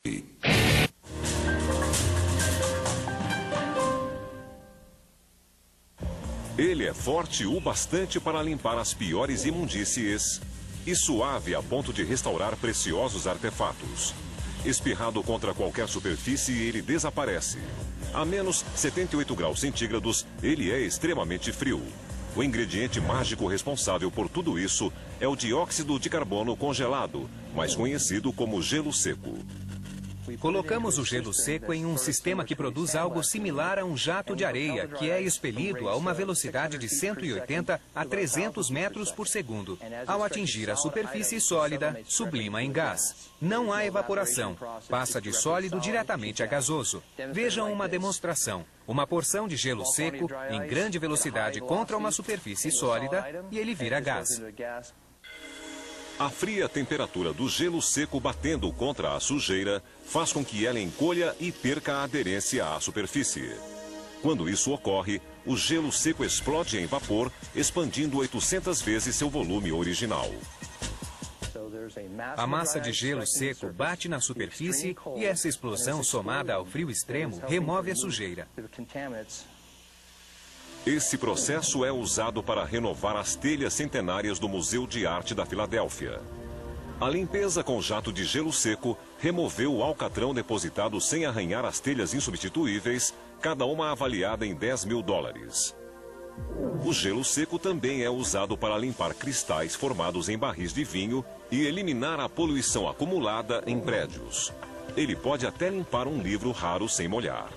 Ele é forte o bastante para limpar as piores imundícies e suave a ponto de restaurar preciosos artefatos. Espirrado contra qualquer superfície, ele desaparece. A menos 78 graus centígrados, ele é extremamente frio. O ingrediente mágico responsável por tudo isso é o dióxido de carbono congelado, mais conhecido como gelo seco. Colocamos o gelo seco em um sistema que produz algo similar a um jato de areia, que é expelido a uma velocidade de 180 a 300 metros por segundo. Ao atingir a superfície sólida, sublima em gás. Não há evaporação. Passa de sólido diretamente a gasoso. Vejam uma demonstração. Uma porção de gelo seco em grande velocidade contra uma superfície sólida e ele vira gás. A fria temperatura do gelo seco batendo contra a sujeira faz com que ela encolha e perca a aderência à superfície. Quando isso ocorre, o gelo seco explode em vapor, expandindo 800 vezes seu volume original. A massa de gelo seco bate na superfície e essa explosão, somada ao frio extremo, remove a sujeira. Esse processo é usado para renovar as telhas centenárias do Museu de Arte da Filadélfia. A limpeza com jato de gelo seco removeu o alcatrão depositado sem arranhar as telhas insubstituíveis, cada uma avaliada em $10.000. O gelo seco também é usado para limpar cristais formados em barris de vinho e eliminar a poluição acumulada em prédios. Ele pode até limpar um livro raro sem molhar.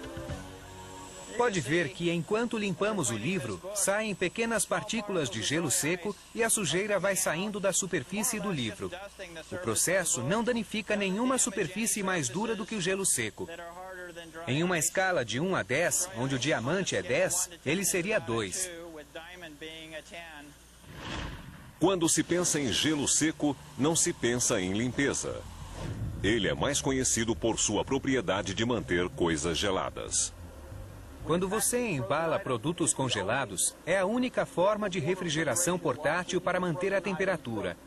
Pode ver que enquanto limpamos o livro, saem pequenas partículas de gelo seco e a sujeira vai saindo da superfície do livro. O processo não danifica nenhuma superfície mais dura do que o gelo seco. Em uma escala de 1 a 10, onde o diamante é 10, ele seria 2. Quando se pensa em gelo seco, não se pensa em limpeza. Ele é mais conhecido por sua propriedade de manter coisas geladas. Quando você embala produtos congelados, é a única forma de refrigeração portátil para manter a temperatura.